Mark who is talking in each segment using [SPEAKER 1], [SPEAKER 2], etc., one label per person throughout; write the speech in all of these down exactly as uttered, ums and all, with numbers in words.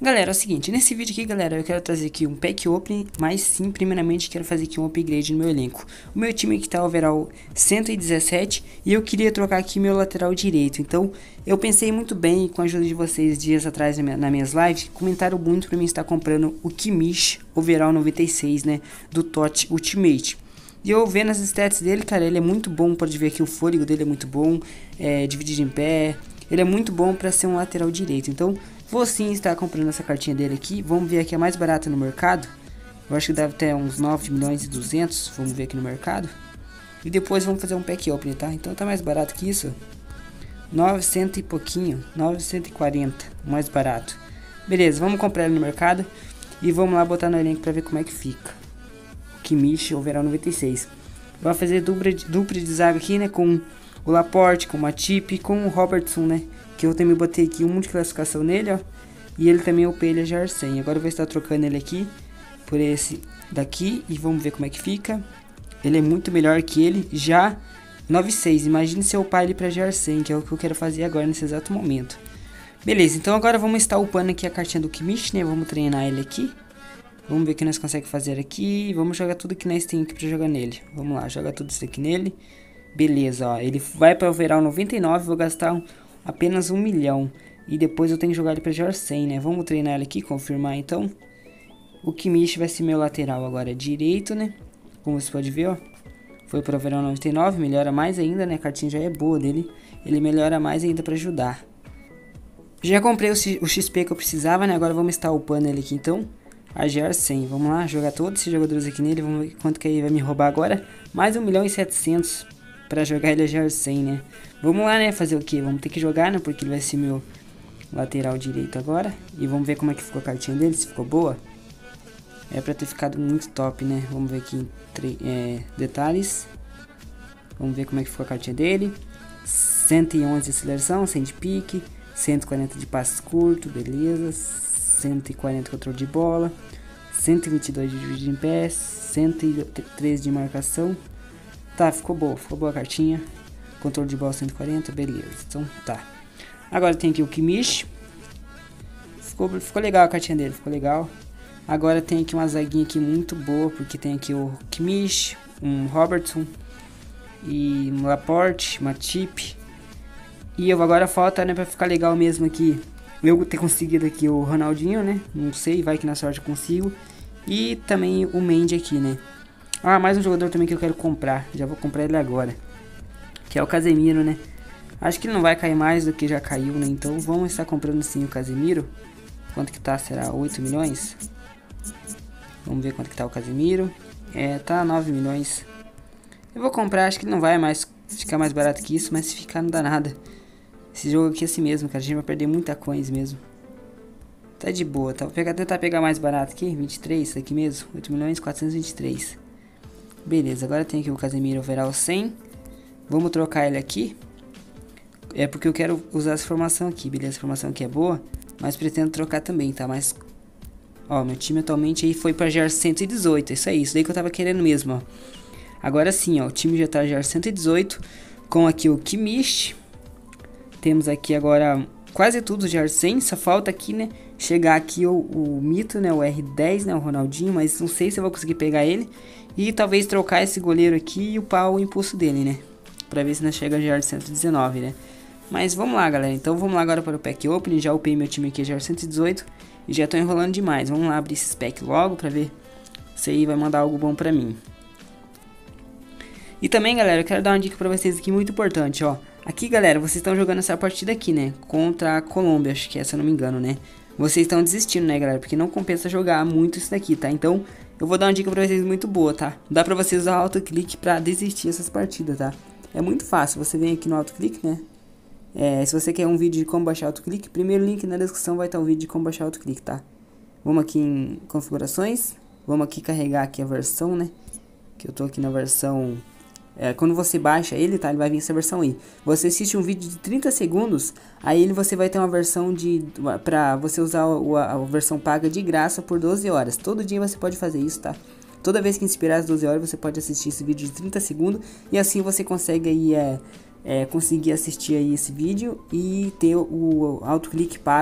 [SPEAKER 1] Galera, é o seguinte, nesse vídeo aqui, galera, eu quero trazer aqui um pack opening, mas sim, primeiramente quero fazer aqui um upgrade no meu elenco. O meu time aqui tá overall cento e dezessete e eu queria trocar aqui meu lateral direito. Então, eu pensei muito bem, com a ajuda de vocês dias atrás nas minhas lives, comentaram muito pra mim estar comprando o Kimmich overall noventa e seis, né, do T O T Ultimate. E eu vendo as stats dele, cara, ele é muito bom, pode ver que o fôlego dele é muito bom, é, dividido em pé, ele é muito bom pra ser um lateral direito. Então, vou sim estar comprando essa cartinha dele aqui. Vamos ver aqui a mais barata no mercado. Eu acho que deve ter uns nove milhões e duzentos. Vamos ver aqui no mercado. E depois vamos fazer um pack opening, tá? Então tá mais barato que isso. novecentos e pouquinho. novecentos e quarenta. Mais barato. Beleza, vamos comprar ele no mercado. E vamos lá botar no elenco pra ver como é que fica. Kimmich overall noventa e seis. Vai fazer dupla de, dupla de zaga aqui, né? Com o Laporte, com o Matip e com o Robertson, né? Que eu também botei aqui um de classificação nele, ó. E ele também upei ele a G R cem. Agora eu vou estar trocando ele aqui por esse daqui e vamos ver como é que fica. Ele é muito melhor que ele, já noventa e seis. Imagine se eu upar ele para G R cem, que é o que eu quero fazer agora nesse exato momento. Beleza, então agora vamos estar upando aqui a cartinha do Kimmich, né? Vamos treinar ele aqui. Vamos ver o que nós conseguimos fazer aqui. Vamos jogar tudo que nós temos aqui para jogar nele. Vamos lá, joga tudo isso aqui nele. Beleza, ó. Ele vai para o overall noventa e nove, vou gastar um apenas um milhão. E depois eu tenho que jogar ele para G R cem, né? Vamos treinar ele aqui, confirmar então. O Kimmich vai ser meu lateral agora direito, né? Como você pode ver, ó. Foi para o verão noventa e nove, melhora mais ainda, né? A cartinha já é boa dele. Ele melhora mais ainda para ajudar. Já comprei o, o X P que eu precisava, né? Agora vamos estar upando ele aqui então. A G R cem. Vamos lá, jogar todos esses jogadores aqui nele. Vamos ver quanto que ele vai me roubar agora. Mais um milhão e setecentos para jogar ele a G R cem, né? Vamos lá, né? Fazer o que? Vamos ter que jogar, né? Porque ele vai ser meu lateral direito agora. E vamos ver como é que ficou a cartinha dele, se ficou boa. É pra ter ficado muito top, né? Vamos ver aqui em é, detalhes. Vamos ver como é que ficou a cartinha dele. cento e onze de aceleração, cem de pique. cento e quarenta de passe curto, beleza. cento e quarenta de controle de bola. cento e vinte e dois de dividir em pé. cento e treze de marcação. Tá, ficou boa, ficou boa a cartinha. Controle de bola cento e quarenta, beleza. Então tá. Agora tem aqui o Kimmich. Ficou, ficou legal a cartinha dele, ficou legal. Agora tem aqui uma zaguinha aqui muito boa, porque tem aqui o Kimmich, um Robertson e um Laporte, Matip. E eu agora falta, né, pra ficar legal mesmo aqui, eu ter conseguido aqui o Ronaldinho, né? Não sei, vai que na sorte eu consigo. E também o Mendy aqui, né? Ah, mais um jogador também que eu quero comprar. Já vou comprar ele agora. Que é o Casemiro, né? Acho que ele não vai cair mais do que já caiu, né? Então vamos estar comprando sim o Casemiro. Quanto que tá? Será oito milhões? Vamos ver quanto que tá o Casemiro. É, tá nove milhões. Eu vou comprar, acho que ele não vai mais ficar mais barato que isso. Mas se ficar não dá nada. Esse jogo aqui é assim mesmo, cara. A gente vai perder muita coins mesmo. Tá de boa, tá? Vou pegar, tentar pegar mais barato aqui. vinte e três, isso aqui mesmo. oito milhões quatrocentos e vinte e três. Beleza, agora tem aqui o Casemiro overall cem. Vamos trocar ele aqui. É porque eu quero usar essa formação aqui, beleza? A formação aqui é boa, mas pretendo trocar também, tá? Mas, ó, meu time atualmente aí foi pra G R cento e dezoito, é isso aí, isso daí que eu tava querendo mesmo, ó. Agora sim, ó, o time já tá G R cento e dezoito, com aqui o Kimmich. Temos aqui agora quase tudo G R cem, só falta aqui, né, chegar aqui o, o mito, né, o R dez, né, o Ronaldinho, mas não sei se eu vou conseguir pegar ele. E talvez trocar esse goleiro aqui e upar o impulso dele, né, pra ver se nós chega a G R cento e dezenove, né. Mas vamos lá, galera, então vamos lá agora para o pack opening. Já upei meu time aqui a G R cento e dezoito e já tô enrolando demais. Vamos lá abrir esse pack logo pra ver se aí vai mandar algo bom pra mim. E também, galera, eu quero dar uma dica pra vocês aqui muito importante, ó. Aqui, galera, vocês estão jogando essa partida aqui, né, contra a Colômbia, acho que é, se eu não me engano, né. Vocês estão desistindo, né, galera, porque não compensa jogar muito isso daqui, tá. Então eu vou dar uma dica pra vocês muito boa, tá. Dá pra vocês usar autoclique pra desistir dessas partidas, tá. É muito fácil, você vem aqui no autoclique, né. É, se você quer um vídeo de como baixar autoclique, primeiro link na descrição vai estar o vídeo de como baixar autoclique, tá? Vamos aqui em configurações, vamos aqui carregar aqui a versão, né? Que eu tô aqui na versão... É, quando você baixa ele, tá? Ele vai vir essa versão aí. Você assiste um vídeo de trinta segundos, aí ele você vai ter uma versão de... Pra você usar a, a versão paga de graça por doze horas. Todo dia você pode fazer isso, tá? Toda vez que inspirar as doze horas, você pode assistir esse vídeo de trinta segundos. E assim você consegue aí... É, É, conseguir assistir aí esse vídeo e ter o autoclique pago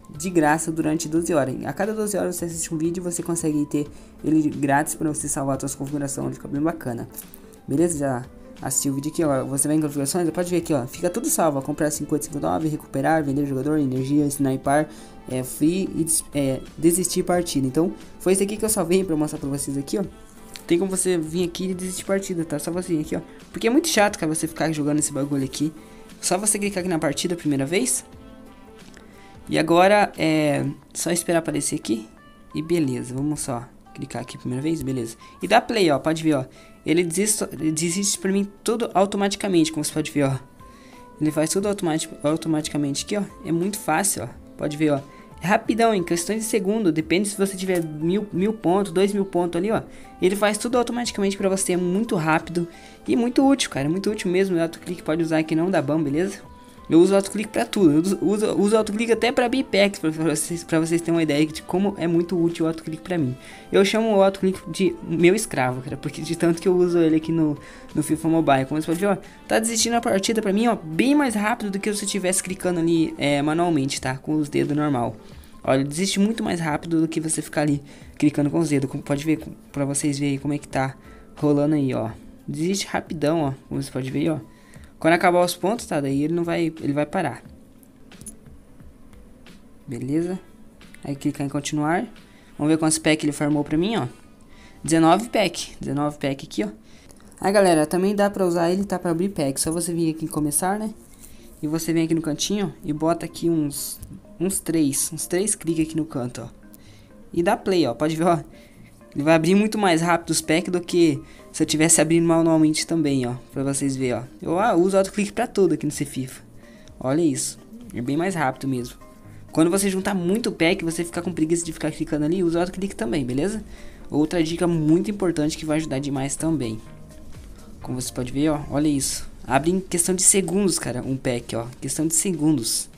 [SPEAKER 1] de graça durante doze horas. A cada doze horas você assiste um vídeo e você consegue ter ele grátis para você salvar a sua configuração. Ele fica bem bacana. Beleza? Já assistiu o vídeo aqui, ó. Você vai em configurações, pode ver aqui, ó. Fica tudo salvo. Ó. Comprar cinquenta e cinquenta e nove, recuperar, vender jogador, energia, sniper, é, free e é, desistir partida. Então, foi isso aqui que eu salvei para mostrar para vocês aqui, ó. Tem como você vir aqui e desistir partida, tá? Só você vir aqui, ó. Porque é muito chato, cara, você ficar jogando esse bagulho aqui. Só você clicar aqui na partida a primeira vez. E agora é só esperar aparecer aqui. E beleza, vamos só clicar aqui a primeira vez, beleza. E dá play, ó, pode ver, ó. Ele desiste, ele desiste pra mim tudo automaticamente, como você pode ver, ó. Ele faz tudo automatic, automaticamente aqui, ó. É muito fácil, ó. Pode ver, ó. É rapidão, em questão de segundo. Depende se você tiver mil, mil pontos, dois mil pontos ali, ó. Ele faz tudo automaticamente pra você. É muito rápido e muito útil, cara. É muito útil mesmo. O autoclick pode usar aqui, não dá ban, beleza? Eu uso autoclick pra tudo. Eu uso, uso, uso autoclick até pra abrir packs, pra vocês, pra vocês terem uma ideia de como é muito útil o autoclick pra mim. Eu chamo o autoclick de meu escravo, cara. Porque de tanto que eu uso ele aqui no, no FIFA Mobile. Como você pode ver, ó. Tá desistindo a partida pra mim, ó. Bem mais rápido do que se eu estivesse clicando ali é, manualmente, tá? Com os dedos normal. Olha, ele desiste muito mais rápido do que você ficar ali clicando com os dedos. Como pode ver, pra vocês verem como é que tá rolando aí, ó. Desiste rapidão, ó. Como você pode ver aí, ó. Quando acabar os pontos, tá? Daí ele não vai, ele vai parar. Beleza? Aí clicar em continuar. Vamos ver quantos packs ele farmou pra mim, ó. dezenove pack. dezenove pack aqui, ó. Aí, galera, também dá pra usar ele, tá? Pra abrir pack. Só você vir aqui em começar, né? E você vem aqui no cantinho e bota aqui uns... Uns três. Uns três cliques aqui no canto, ó. E dá play, ó. Pode ver, ó. Ele vai abrir muito mais rápido os packs do que se eu tivesse abrindo manualmente também, ó. Pra vocês verem, ó. Eu ah, uso autoclick pra tudo aqui nesse FIFA. Olha isso. É bem mais rápido mesmo. Quando você juntar muito pack, você ficar com preguiça de ficar clicando ali, usa autoclick também, beleza? Outra dica muito importante que vai ajudar demais também. Como você pode ver, ó. Olha isso. Abre em questão de segundos, cara, um pack, ó. Questão de segundos.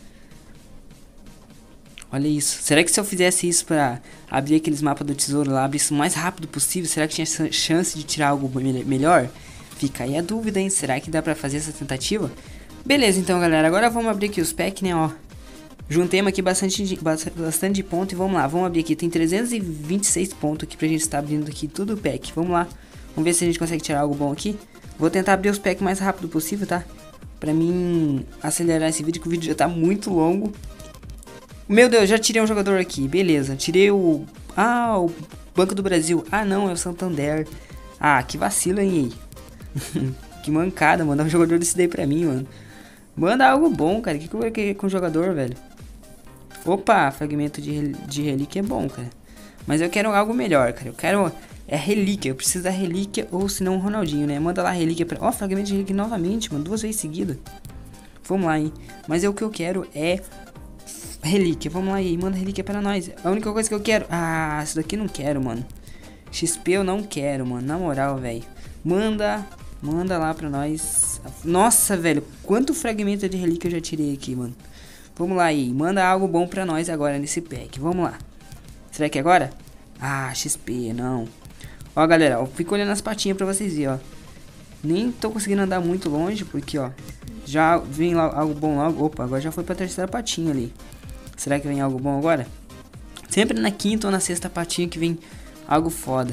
[SPEAKER 1] Olha isso. Será que se eu fizesse isso pra abrir aqueles mapas do tesouro lá, abrir isso o mais rápido possível, será que tinha chance de tirar algo melhor? Fica aí a dúvida, hein? Será que dá pra fazer essa tentativa? Beleza, então, galera. Agora vamos abrir aqui os packs, né, ó. Juntemos aqui bastante, bastante de ponto e vamos lá. Vamos abrir aqui. Tem trezentos e vinte e seis pontos aqui pra gente estar abrindo aqui tudo o pack. Vamos lá. Vamos ver se a gente consegue tirar algo bom aqui. Vou tentar abrir os packs o mais rápido possível, tá? Pra mim acelerar esse vídeo, que o vídeo já tá muito longo. Meu Deus, já tirei um jogador aqui, beleza. Tirei o... Ah, o Banco do Brasil. Ah, não, é o Santander. Ah, que vacilo, hein? Que mancada, mandar um jogador desse daí pra mim, mano. Manda algo bom, cara. O que, que eu vou querer com o jogador, velho? Opa, fragmento de, de relíquia é bom, cara. Mas eu quero algo melhor, cara. Eu quero... É relíquia, eu preciso da relíquia ou se não o Ronaldinho, né? Manda lá a relíquia pra... Ó, fragmento de relíquia novamente, mano. Duas vezes seguida. Vamos lá, hein? Mas é o que eu quero é... relíquia, vamos lá aí, manda relíquia pra nós. A única coisa que eu quero... Ah, isso daqui eu não quero, mano. X P eu não quero, mano. Na moral, velho. Manda... Manda lá pra nós. Nossa, velho. Quanto fragmento de relíquia eu já tirei aqui, mano. Vamos lá aí. Manda algo bom pra nós agora nesse pack. Vamos lá. Será que é agora? Ah, X P, não. Ó, galera. Ó, fico olhando as patinhas pra vocês verem, ó. Nem tô conseguindo andar muito longe, porque, ó... Já vem lá algo bom logo. Opa, agora já foi pra terceira patinha ali. Será que vem algo bom agora? Sempre na quinta ou na sexta patinha que vem algo foda.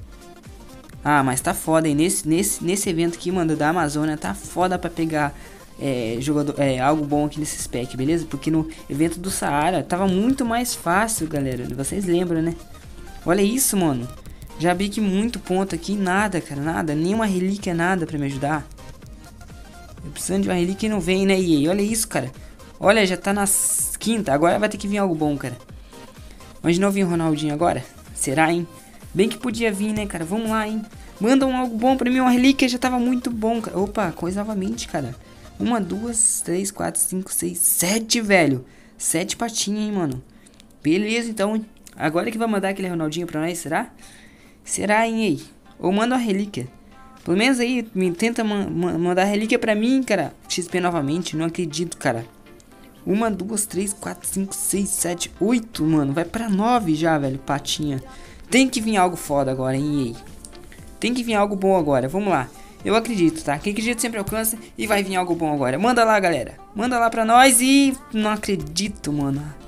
[SPEAKER 1] Ah, mas tá foda aí. Nesse, nesse, nesse evento aqui, mano, da Amazônia, tá foda pra pegar é, jogador, é, algo bom aqui nesse spec, beleza? Porque no evento do Saara tava muito mais fácil, galera. Vocês lembram, né? Olha isso, mano. Já abri aqui muito ponto aqui. Nada, cara, nada. Nenhuma relíquia, nada pra me ajudar. Eu precisando de uma relíquia e não vem, né, E A? Olha isso, cara. Olha, já tá na quinta. Agora vai ter que vir algo bom, cara. Mas não vir o Ronaldinho agora? Será, hein? Bem que podia vir, né, cara? Vamos lá, hein? Manda um algo bom pra mim. Uma relíquia já tava muito bom, cara. Opa, coisa novamente, cara. Uma, duas, três, quatro, cinco, seis, sete, velho. Sete patinhas, hein, mano. Beleza, então, hein? Agora que vai mandar aquele Ronaldinho pra nós, será? Será, hein, aí? Ou manda uma relíquia. Pelo menos aí, me tenta man man mandar relíquia pra mim, cara. X P novamente, não acredito, cara. Uma, duas, três, quatro, cinco, seis, sete, oito, mano. Vai pra nove já, velho, patinha. Tem que vir algo foda agora, hein, E A. Tem que vir algo bom agora, vamos lá. Eu acredito, tá? Quem acredita sempre alcança e vai vir algo bom agora. Manda lá, galera. Manda lá pra nós e... Não acredito, mano.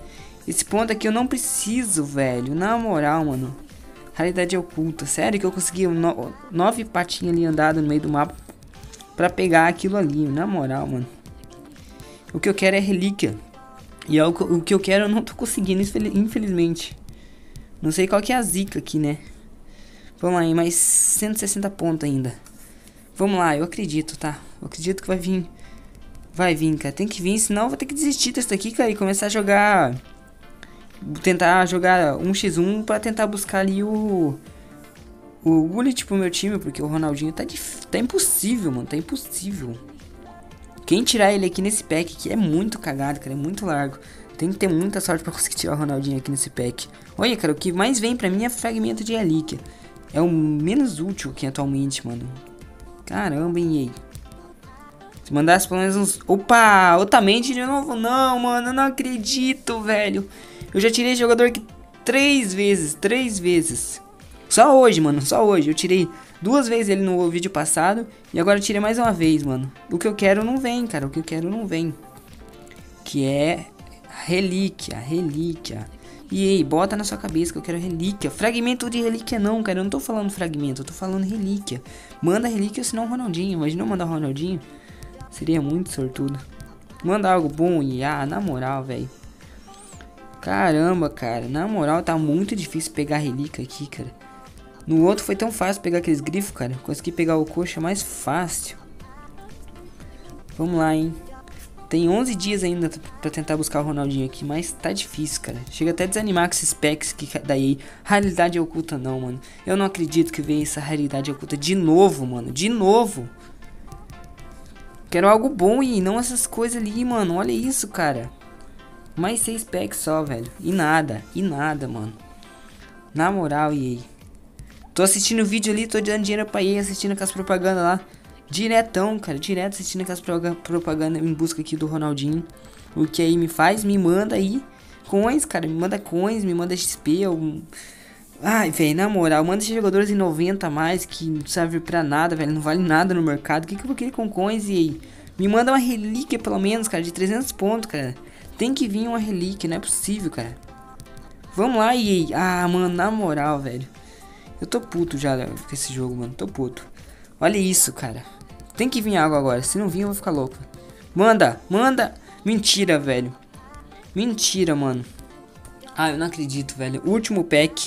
[SPEAKER 1] Esse ponto aqui eu não preciso, velho. Na moral, mano. Raridade oculta. Sério que eu consegui no nove patinhas ali andadas no meio do mapa pra pegar aquilo ali. Na moral, mano. O que eu quero é relíquia. E é o, o que eu quero eu não tô conseguindo, infelizmente. Não sei qual que é a zica aqui, né? Vamos lá, hein? Mais cento e sessenta pontos ainda. Vamos lá, eu acredito, tá? Eu acredito que vai vir. Vai vir, cara. Tem que vir, senão eu vou ter que desistir desse daqui, cara. E começar a jogar... Tentar jogar um contra um pra tentar buscar ali o... O Gullit pro meu time, porque o Ronaldinho tá, dif... tá impossível, mano. Tá impossível. Quem tirar ele aqui nesse pack, que é muito cagado, cara. É muito largo. Tem que ter muita sorte pra conseguir tirar o Ronaldinho aqui nesse pack. Olha, cara, o que mais vem pra mim é fragmento de relíquia. É o menos útil aqui atualmente, mano. Caramba, hein, aí. Se mandasse pelo menos uns... Opa! Otamendi de novo? Não, mano, eu não acredito, velho. Eu já tirei jogador aqui três vezes, três vezes. Só hoje, mano, só hoje. Eu tirei duas vezes ele no vídeo passado e agora eu tirei mais uma vez, mano. O que eu quero não vem, cara, o que eu quero não vem. Que é relíquia, relíquia. E aí, bota na sua cabeça que eu quero relíquia. Fragmento de relíquia não, cara, eu não tô falando fragmento, eu tô falando relíquia. Manda relíquia, senão o Ronaldinho. Imagina eu mandar o Ronaldinho. Seria muito sortudo. Manda algo bom e ah, na moral, velho. Caramba, cara, na moral tá muito difícil pegar relíquia aqui, cara. No outro foi tão fácil pegar aqueles grifos, cara. Consegui pegar o coxa mais fácil. Vamos lá, hein. Tem onze dias ainda pra tentar buscar o Ronaldinho aqui, mas tá difícil, cara. Chega até a desanimar com esses packs que daí. Raridade oculta não, mano. Eu não acredito que veio essa raridade oculta de novo, mano. De novo. Quero algo bom e não essas coisas ali, mano. Olha isso, cara. Mais seis packs só, velho. E nada, e nada, mano. Na moral, E aí. Tô assistindo o vídeo ali, tô dando dinheiro pra E A, assistindo aquelas propagandas lá. Diretão, cara, direto assistindo aquelas propagandas em busca aqui do Ronaldinho. O que aí me faz, me manda aí coins, cara. Me manda coins, me manda X P. Algum... Ai, velho, na moral, manda esses jogadores em noventa a mais que não serve pra nada, velho. Não vale nada no mercado. O que, que eu vou querer com coins, E aí? Me manda uma relíquia pelo menos, cara, de trezentos pontos, cara. Tem que vir uma relíquia, não é possível, cara. Vamos lá, E aí. Ah, mano, na moral, velho. Eu tô puto já com esse jogo, mano. Tô puto. Olha isso, cara. Tem que vir água agora. Se não vir, eu vou ficar louco. Manda, manda. Mentira, velho. Mentira, mano. Ah, eu não acredito, velho. Último pack.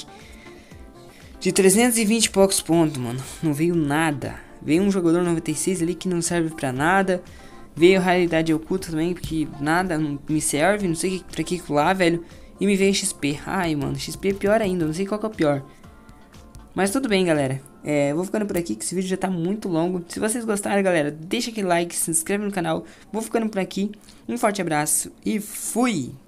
[SPEAKER 1] De trezentos e vinte e poucos pontos, mano. Não veio nada. Veio um jogador noventa e seis ali que não serve pra nada. Veio raridade oculta também, porque nada não me serve. Não sei pra que lá, velho. E me veio X P. Ai, mano. X P é pior ainda. Não sei qual que é o pior. Mas tudo bem, galera. É, vou ficando por aqui, que esse vídeo já tá muito longo. Se vocês gostaram, galera, deixa aquele like, se inscreve no canal. Vou ficando por aqui. Um forte abraço e fui!